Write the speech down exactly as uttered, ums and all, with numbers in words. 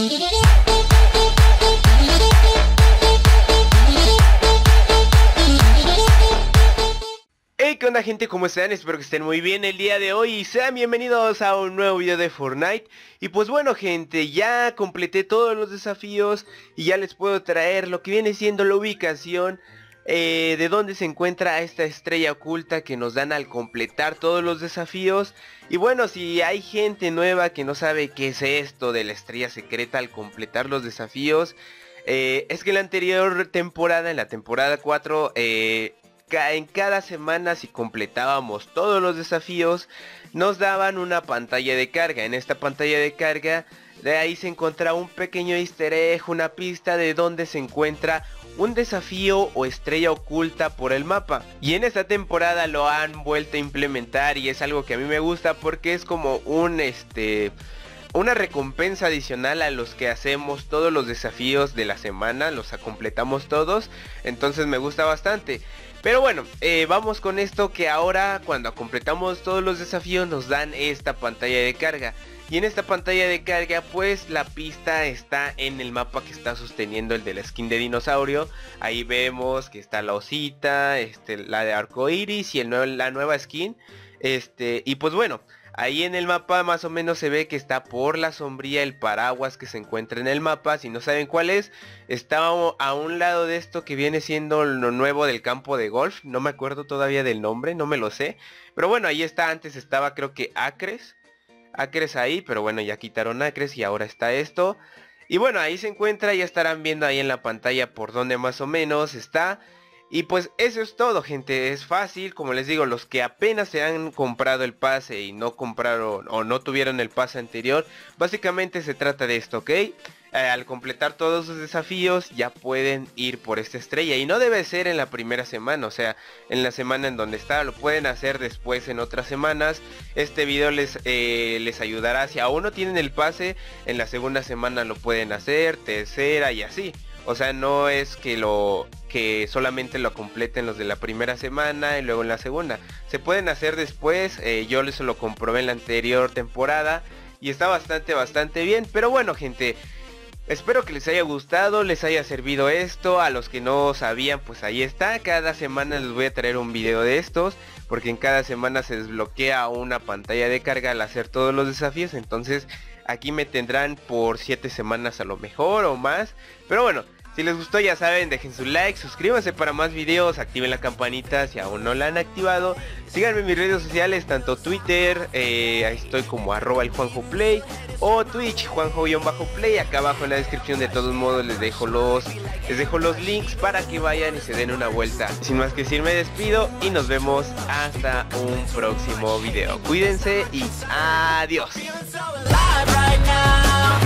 Hey, ¿qué onda, gente? ¿Cómo están? Espero que estén muy bien el día de hoy y sean bienvenidos a un nuevo video de Fortnite. Y pues bueno, gente, ya completé todos los desafíos y ya les puedo traer lo que viene siendo la ubicación eh, de dónde se encuentra esta estrella oculta que nos dan al completar todos los desafíos. Y bueno, si hay gente nueva que no sabe qué es esto de la estrella secreta al completar los desafíos, eh, es que en la anterior temporada, en la temporada cuatro, eh... en cada semana, si completábamos todos los desafíos, nos daban una pantalla de carga. En esta pantalla de carga, de ahí se encontraba un pequeño easter egg, una pista de dónde se encuentra un desafío o estrella oculta por el mapa. Y en esta temporada lo han vuelto a implementar y es algo que a mí me gusta porque es como un este... una recompensa adicional a los que hacemos todos los desafíos de la semana, los completamos todos, entonces me gusta bastante. Pero bueno, eh, vamos con esto, que ahora cuando completamos todos los desafíos nos dan esta pantalla de carga. Y en esta pantalla de carga pues la pista está en el mapa que está sosteniendo el de la skin de dinosaurio. Ahí vemos que está la osita, este, la de arcoiris y el nuevo, la nueva skin. Este, y pues bueno, ahí en el mapa más o menos se ve que está por la sombría el paraguas que se encuentra en el mapa. Si no saben cuál es, está a un lado de esto que viene siendo lo nuevo del campo de golf. No me acuerdo todavía del nombre, no me lo sé. Pero bueno, ahí está, antes estaba creo que Acres. Acres ahí, pero bueno, ya quitaron Acres y ahora está esto. Y bueno, ahí se encuentra, ya estarán viendo ahí en la pantalla por donde más o menos está. Y pues eso es todo, gente, es fácil, como les digo, los que apenas se han comprado el pase y no compraron o no tuvieron el pase anterior, básicamente se trata de esto, ¿ok? Eh, al completar todos sus desafíos ya pueden ir por esta estrella y no debe ser en la primera semana, o sea, en la semana en donde está, lo pueden hacer después en otras semanas. Este video les, eh, les ayudará, si aún no tienen el pase, en la segunda semana lo pueden hacer, tercera y así. O sea, no es que lo que solamente lo completen los de la primera semana y luego en la segunda. Se pueden hacer después, eh, yo les lo comprobé en la anterior temporada y está bastante, bastante bien. Pero bueno, gente, espero que les haya gustado, les haya servido esto. A los que no sabían, pues ahí está. Cada semana les voy a traer un video de estos, porque en cada semana se desbloquea una pantalla de carga al hacer todos los desafíos. Entonces aquí me tendrán por siete semanas a lo mejor o más. Pero bueno, si les gustó ya saben, dejen su like, suscríbanse para más videos, activen la campanita si aún no la han activado. Síganme en mis redes sociales, tanto Twitter, eh, ahí estoy como arroba el Juanjo Play, o Twitch, Juanjo-Play. Acá abajo en la descripción de todos modos les dejo los les dejo los links para que vayan y se den una vuelta. Sin más que decir, me despido y nos vemos hasta un próximo video. Cuídense y adiós.